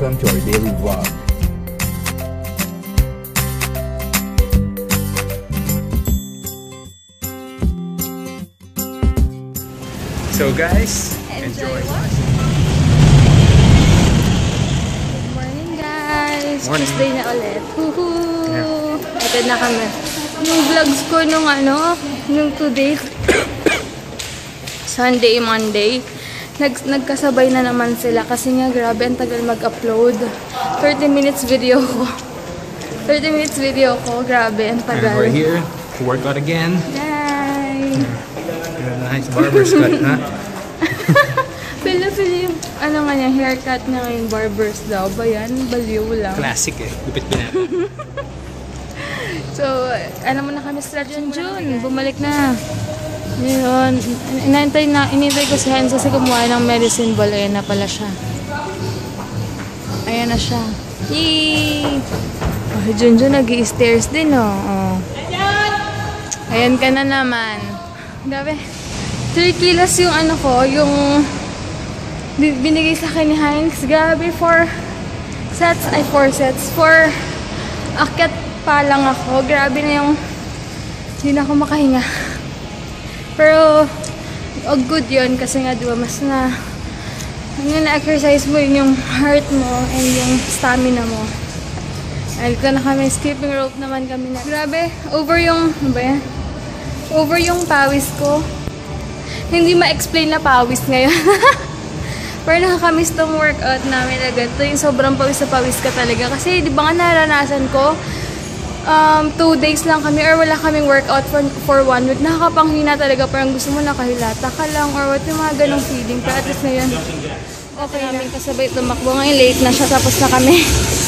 welcome to our daily vlog. So guys, enjoy. Good morning guys! Morning. Tuesday na ulit. Woohoo! Yeah. Ito na kami. Yung vlogs ko nung nung 2 days, Sunday, Monday, nagkasabay na naman sila kasi nga grabe ang tagal mag-upload. 30 minutes video ko. 30 minutes video ko, grabe ang tagal. And we're here to work out again. Yay! Nice barber's cut, ha? Pili ano nga niya, haircut niya ngayon, barbers daw ba yan? Baliw lang. Classic eh. Lupit binata. So, ano mo na kami sa June, bumalik na. Yun, inintay ko si Hans kasi kumuha ng medicine ball. Ayan na pala siya. Ayan na siya. Yee! Oh, June, nag-i-stairs din, oh. Ayan ka na naman. Grabe. 3 kilos yung ano ko, yung binigay sa akin ni Heinz. Grabe, 4 sets. 4 akyat pa lang ako. Grabe na yung hindi na ako makahinga. Pero good yun kasi nga diba mas na na-exercise mo yung heart mo and yung stamina mo. Ayun ko na kami, skipping rope naman kami na. Grabe, over yung over yung pawis ko. Hindi ma-explain na pawis ngayon. Pero nakakamiss tong workout namin na ganito. Yung sobrang pawis sa pawis ka talaga. Kasi di ba nga naranasan ko, 2 days lang kami or wala kaming workout for 1 week. Nakakapanghina talaga. Parang gusto mo nakahilata ka lang or what, yung mga ganong feeling. Pero at least ngayon, okay namin kasabay tumakbo. Ngayon late na siya, tapos na kami.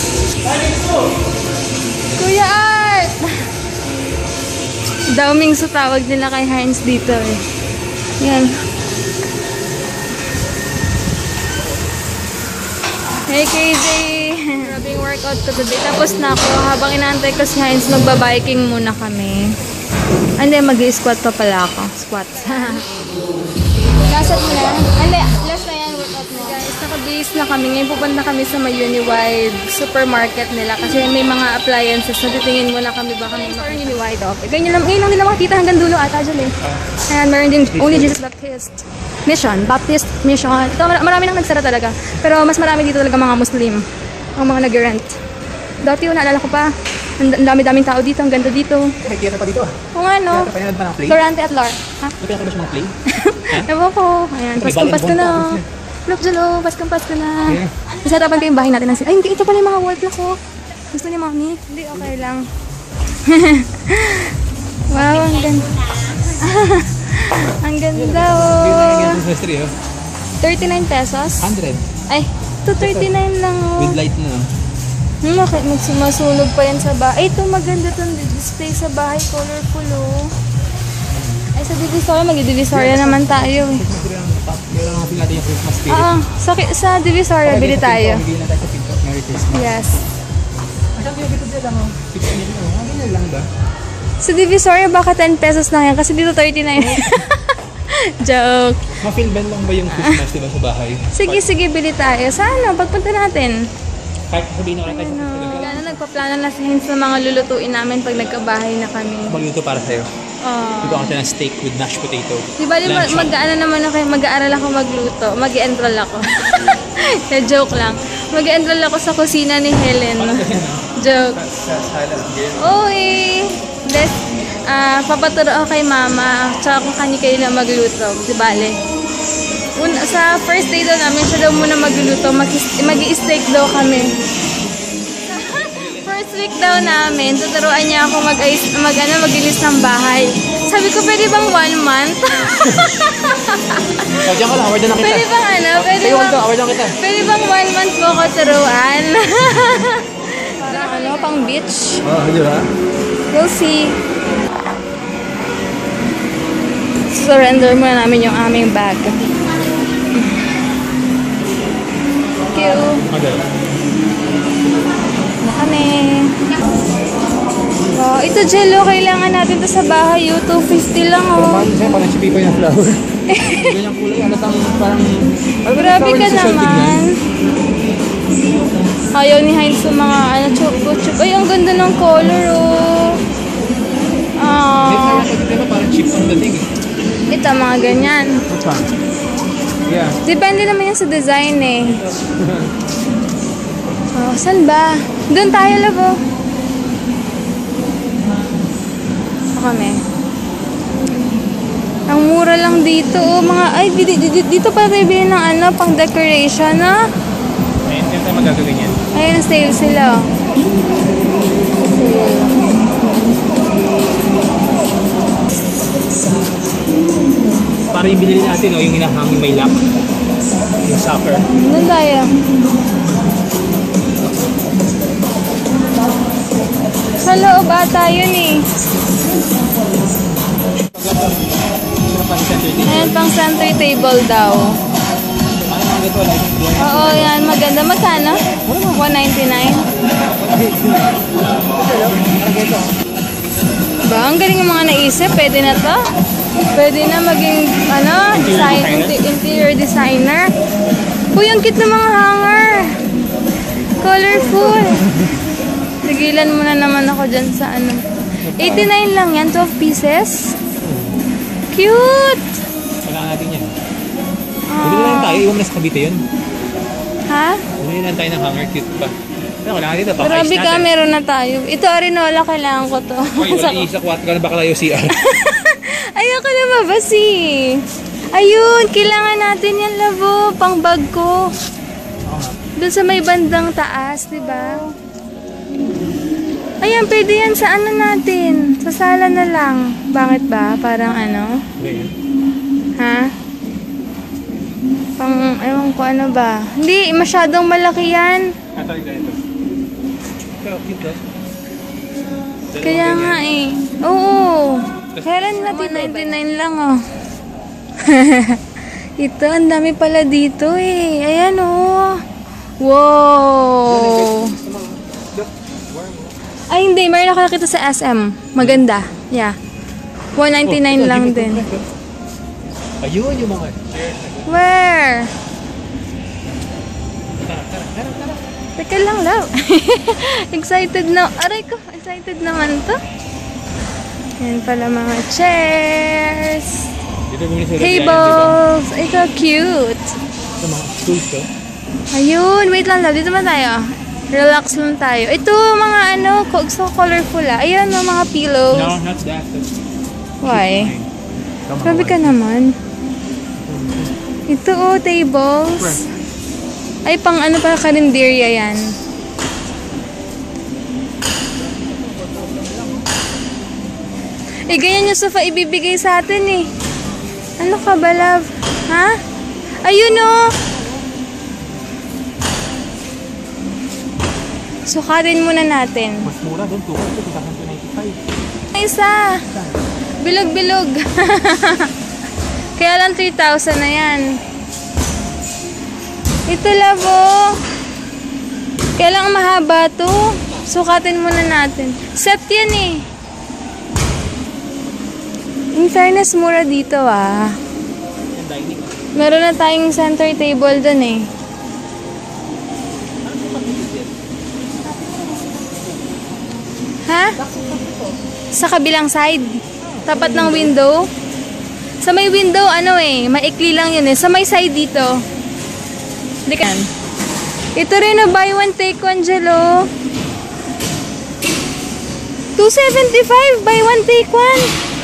Kuya Art! Dauming sa tawag nila kay Heinz dito eh. Yan. Hey KJ! Grabe yung workout ko today. Tapos na ako. Habang inaantay ko si Heinz, magbabiking muna kami. Hindi, mag-squat pa pala ako. Squats. Lasat mo na? Hindi, last na yan workout mo. Guys, naka-base na kami. Ngayon pupunta kami sa may Uniwide supermarket nila. Kasi may mga appliances. So, titingin muna kami baka may mga Uniwide off. Ganyan lang, ngayon lang din lang makikita hanggang dulo ata dyan eh. And meron din Only Jesus Baptist Mission. Ito, marami nang nagsara talaga. Pero mas marami dito talaga mga Muslim. Ang mga nag-rent. Dati yun, naalala ko pa. Ang dami-daming tao dito, ang ganda dito. May tiyata pa dito ah. Oo nga no. Pinanood pa ng play? Lorante at Lor. Ha? Pinanood ba siya ng play? Ewan ko. Ayan, Paskong-Pasko na. Look, Jalo, Paskong-Pasko na. Isatapan ko yung bahay natin. Ay, hindi. Ito pala yung mga wall block ko. Gusto niya, mami? Hindi, okay lang. Wow, ang ganda. Ang ganda, oh. 39 pesos? 100. Ay, 239 lang, oh. With light na. Bakit magsimasunog pa yan sa bahay? Ay, ito maganda itong display sa bahay. Colorful, oh. Ay, sa Divisoria, mag-Divisoria naman tayo, eh. Kailangan natin natin yung Christmas spirit. Sa Divisoria, bili tayo. Bili na tayo sa pinto. Merry Christmas. Yes. Asan yung dito dyan lang, oh? 6 million, oh. Ganyan lang ba? Sa Divisoria, baka 10 pesos lang yan. Kasi dito 39. Joke. Ma-feel band lang ba yung Christmas diba sa bahay? Sige, bili tayo. Sana, pagpunta natin. Kahit sabihin na tayo sa Gano'n, nagpaplano na sa Heinz ng mga lulutuin namin pag nagkabahay na kami. magluto para sa'yo. Ito ako siya ng steak with mashed potato. Di ba, mag-aaral ako magluto. Mag-enroll ako. Joke lang. Mag-enroll ako sa kusina ni Helen. Joke. Oo eh. Papaturo ako kay mama. Tsaka kung kayo na magluto. Di bale. Sa first day daw namin, siya daw muna magluluto. Mag-i-steak daw kami. First week daw namin, tuturuan niya ako mag-ilis ng bahay. Sabi ko, pwede bang 1 month? So, diyan ka lang, award na kita. Pwede bang award na kita. Pwede bang 1 month po ko turuan? Parang pang beach. Oo, di ba? We'll see. Surrender muna namin yung aming bag. Thank you. Okay. Na kami. Oh, ito Jello, kailangan natin to sa bahay. 250 lang, oh. Parang sa'yo, parang si Pico yung flower. Ganyang kulay, parang... Grabe ka naman. Ayaw ni Heinz sa mga ano, chup-chup. Ay, ang ganda ng color, oh. Ah. Diba parang cheap on the thing eh. Ito, mga ganyan. Which one? Yeah. Depende naman yan sa design eh. Oh, saan ba? Doon tayo, labo. Ito kami. Ang mura lang dito, oh. Mga, ay, dito pala tayo bilhin ng ano, pang decoration, ah. Ayun, hindi tayo magagawin yan. Ayun, sale sila, oh. Para yung binili natin, oh, yung hinahangin may lock. Yung soccer. Doon tayo. Sa loob ata yun eh. Ayan, pang center table daw. Oo, yan. Maganda. Magkano? 199. Ba, ang galing yung mga naisip. Pwede na to. Pwede na maging, ano, interior designer. Uy, ang cute ng mga hanger. Colorful. Tigilan mo na naman ako dyan sa ano. 89 lang yan, 12 pieces. Cute! Kailangan natin yan. Bili na lang tayo, iwan mo na sa Cavite yun. Ha? Bili na lang tayo ng hanger, cute pa. Pero kailangan dito, pang-ice Grabe natin. ka, meron na tayo. Ito, Arinola, kailangan ko to. Uy, wala isa, kwat ka na baka layo CR. Ayoko na mabasi. Ayun, kailangan natin yan, labo. Pang bag ko. Doon sa may bandang taas, di ba? Ayan, pwede yan sa ano natin. Sa sala na lang. Bakit ba? Parang ano? Ha? Pang, ewan ko ano ba? Hindi, masyadong malaki yan. Kaya nga eh. Oo. Kaya lang natin 99 lang oh. Ito, ang dami pala dito eh. Ayan oh. Wow. Ay hindi, mayroon ako nakita sa SM. Maganda. Yeah. 199 lang din. Ayun yung mga Where? Teka lang, love. Excited na. Aray ko, excited naman to. Yan pala mga chairs. Tables. Ito, cute. Ito mga stools to. Ayun, wait lang, love. Dito ba tayo? Relax lang tayo. Ito, mga ano, so colorful ah. Ayan, mga pillows. No, not that. Why? Grabe ka naman. Ito oh, tables. Ay, pang ano pa, karinderya yan. Eh, ganyan yung sofa ibibigay sa atin eh. Ano ka ba, love? Ha? Ayun oh! Sukatin muna natin. Mas mura doon, 295. Isa! Bilog-bilog. Kaya lang 3,000 na yan. Ito, lavo. Kaya lang mahaba to. Sukatin muna natin. Set yan eh. In fairness, mura dito ah. Meron na tayong center table dun eh. Ha? Sa kabilang side. Tapat ng window. Sa may window, ano eh, maikli lang yun eh. Sa may side dito. Hindi ka. Ito rin na buy one take one Jello. 275 buy one take one.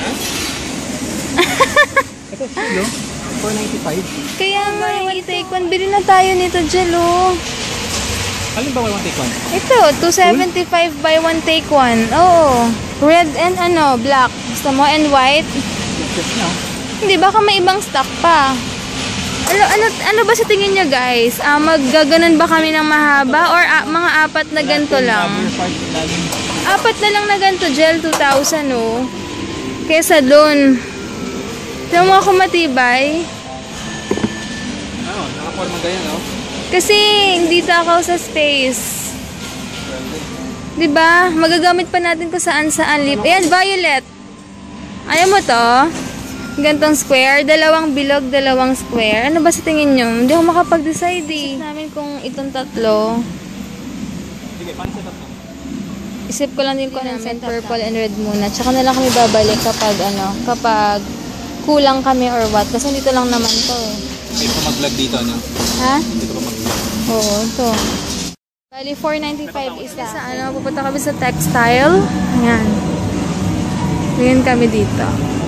Ito, silo. 495. Kaya nga, buy take one. Bili na tayo nito Jello. Alin ba one take one? Ito, 275 buy one take one. Oo. Red and ano, black. Gusto mo? And white. Hindi, baka may ibang stock pa. Ano ba sa tingin nyo guys? Maggaganon ba kami ng mahaba or mga apat na ganito lang? Apat na lang na ganito, gel 2,000 oh. Kesa doon. Tignan mo ako matibay. Nakaporma ganyan oh. Kasi hindi takaw sa space. 'Di ba? Magagamit pa natin kung saan-saan lip. Ayan, violet. Ayaw mo to? Gantong square, dalawang bilog, dalawang square. Ano ba sa tingin nyo? Hindi ako makapag-decide eh. Isip namin kung itong tatlo. Sige, paano sa tatlo? Isip ko lang din kung anong set, purple and red muna. Tsaka na lang kami babalik kapag kapag kulang kami or what. Kasi dito lang naman to eh. Hindi ko mag-vlog dito, no? Ha? Hindi ko mag-vlog. Oo, ito. Bali, 495 isa. Sa pupunta kami sa textile. Ayan. Tingin kami dito.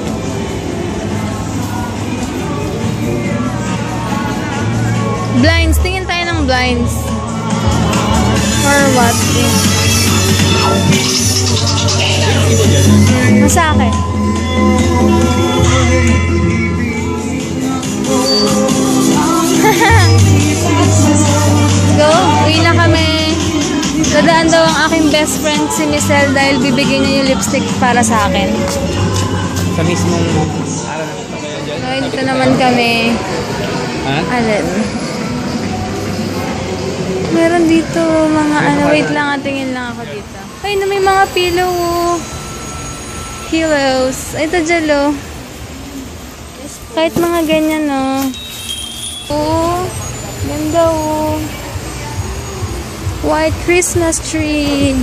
Blinds. Tingin tayo ng blinds. Or what? Sa akin. Go. Uwi na kami. Dadaan daw ang aking best friend si Michelle dahil bibigyan niya yung lipstick para sa akin. Sa mismong araw na ito kaya dyan. So, dito naman kami. Ha? Alin? Meron dito mga wait lang, tingin lang ako dito. Ay, na may mga pillow. Pillows. Ay, ito jalo. Kahit mga ganyan, no. Oh, ganda, oh. White Christmas tree.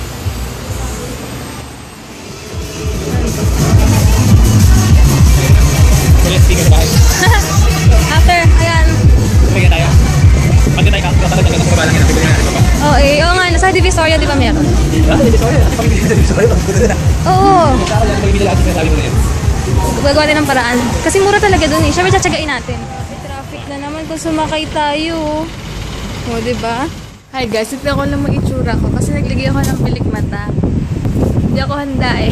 Let's speak sa bahay. After, ayan. Sige tayo. Pagka tayo kakatagal ng kabalan natin, bigyan natin pa. Oh, eh. Oo nga, nasa Divisoria, di ba meron? Sorry. Oo. Magbibili lahat ng sabi mo na yan. Gagawa din ng paraan. Kasi mura talaga dun eh. Siyempre, tsatsagain natin. May traffic na naman kung sumakay tayo. O, diba? Hi guys, ito ako lang mag-itsura ko kasi nagligay ako ng pilik mata. Hindi ako handa eh.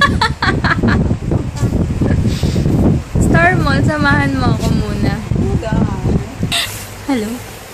Star Mall, samahan mo ako muna. Hello?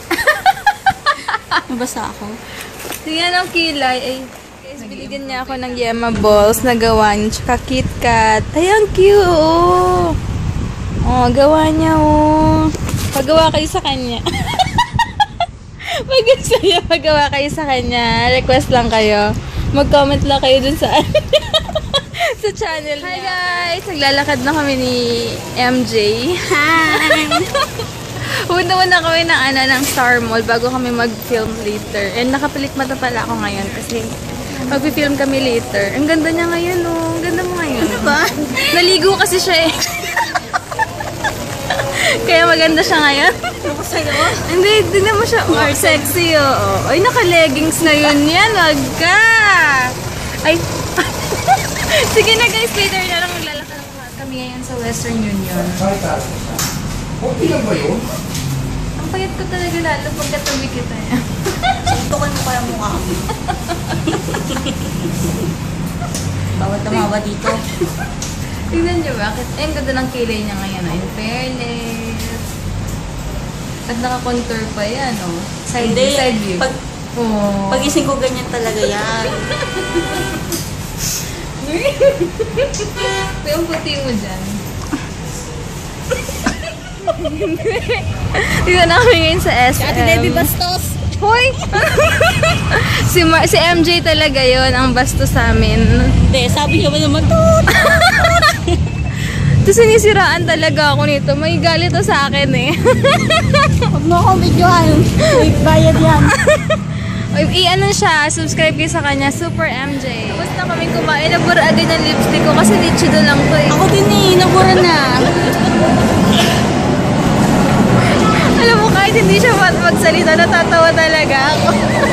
Nabasa ako. Tingnan ang kilay. Ay, guys, binigyan niya ako ng Yema balls na gawa niya. Tsaka KitKat. Ay, ang cute, oh. Oh, gawa niya, oh. Pagawa kayo sa kanya. Pag gusto niya magawa kayo sa kanya, request lang kayo. Mag-comment lang kayo dun sa sa channel niya. Hi guys! Naglalakad na kami ni MJ. Hi! Punta muna kami ng Star Mall bago kami mag-film later. And nakapilik mata pala ako ngayon kasi mag-film kami later. Ang ganda niya ngayon, oh. Ang ganda mo ngayon. Ano ba? Naligo kasi siya eh. Kaya maganda siya ngayon. Ano sa'yo? Hindi mo siya more sexy, oo. Ay, naka-leggings na yun yan. Wag ka! Ay, sige na guys, later na lang maglalakad kami ngayon sa Western Union. Okay lang ba yun? Ang payat ko talaga lalo pagkatabi kita. Suntukan mo kaya mukha ko. Bawat tamawa dito. Tingnan niyo bakit? Ay, ang ganda ng kilay niya ngayon. In fairness. At naka-contour pa yan, oh. Side view. Oh. Pagising ko ganyan talaga yan. Ito yung puti mo dyan. Dito na kami ngayon sa SM. Ate Debbie Bastos. Hoy! si MJ talaga yon ang bastos sa amin. Hindi, sabi niyo ba naman to? Tapos sinisiraan talaga ako nito. May galit to sa akin eh. Huwag mo akong videohan. Wait, bayad yan. I-ano siya, subscribe kayo sa kanya, Super MJ. Tapos na kami kumain, nabura agad ng lipstick ko kasi nichido lang to eh. Ako din eh, nabura na. Alam mo, kahit hindi siya magsalita, natatawa talaga ako.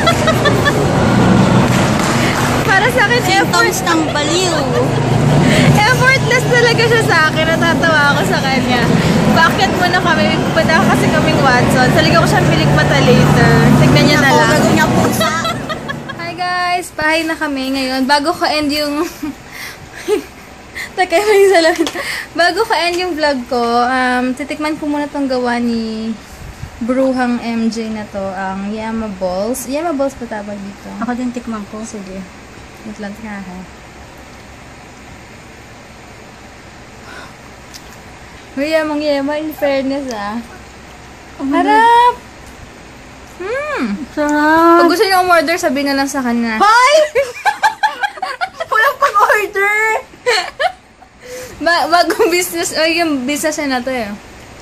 Para sa akin, Symptoms ng baliw. effortless talaga siya sa akin. Natatawa ako sa kanya. Bakit muna kami, punta kasi kaming Watson. Saligaw ko siyang pilik mata later. Tignan niya na lang. Ako, niya pusa. Hi guys! Bahay na kami ngayon. Bago ko end yung... Taka, may salamin. Bago ko end yung vlog ko, titikman ko muna tong gawa ni Bruhang MJ na to, ang Yema Balls. Yema Balls pa tawag dito. Ako din tikman ko. Sige. Wait lang, tika ha. Uy, yamang yema, in fairness ah. Harap! Sarap. Pag gusto niyo umorder, sabihin na lang sa kanya. Hoy! Walang pag-order! Bye! bagong business, o yung business na to eh.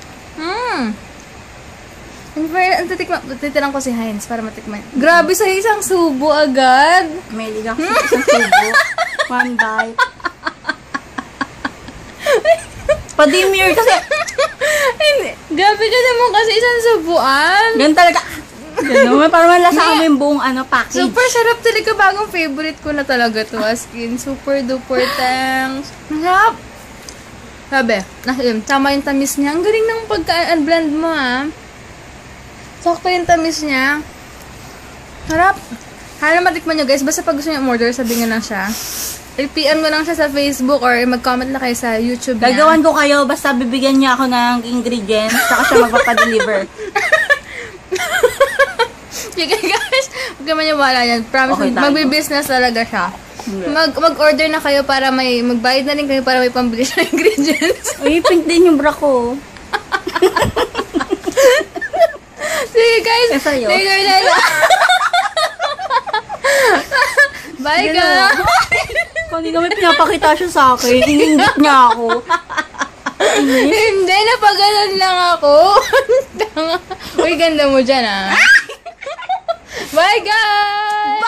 Titirang ko si Heinz para matikman. Grabe sa isang subo agad. May ligang isang subo. One bite. Padimir kasi. Hindi. Grabe ka naman kasi isang subuan. Ganun talaga. Ganun, parang malasa mo yung buong package. Super sarap talaga. Bagong favorite ko na talaga to. As in, super duper thanks. Masarap. Sabi, tama yung tamis niya. Ang galing ng pagka-blend mo sakto yung tamis niya. Sarap. Hala matikman nyo guys. Basta pag gusto nyo order, sabihin nyo lang siya. I-PM mo lang siya sa Facebook or mag-comment lang kayo sa YouTube niya. Gagawan ko kayo. Basta bibigyan niya ako ng ingredients. Saka siya magpapadeliver. Sige guys. Huwag naman yung wala yan. Promise, Okay, magbi-business talaga siya. Mag-order na kayo para magbayad na rin kayo para may pambili siya ng ingredients. Uy, pink din yung bra ko. Sige guys. Sa'yo. Later na lang. Bye guys. Kanina may pinapakita siya sa akin. Iningit niya ako. Hindi, napagalan lang ako. Uy, ganda mo dyan Bye guys.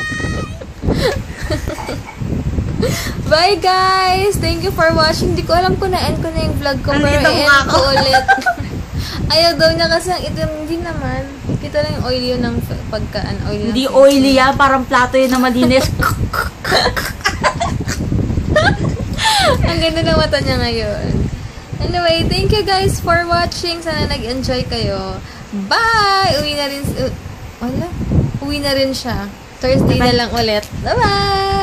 Bye guys. Thank you for watching. Hindi ko alam kung na-end ko na yung vlog ko. Pero i-end ko ulit. Ayaw daw niya kasi ang itim. Hindi naman. Kita lang yung oily yun ng oily. Hindi oily yan. Parang plato yun na malinis. Ang ganda ng mata niya ngayon. Anyway, thank you guys for watching. Sana nag-enjoy kayo. Bye! Uwi na rin siya. Thursday na lang ulit. Bye-bye!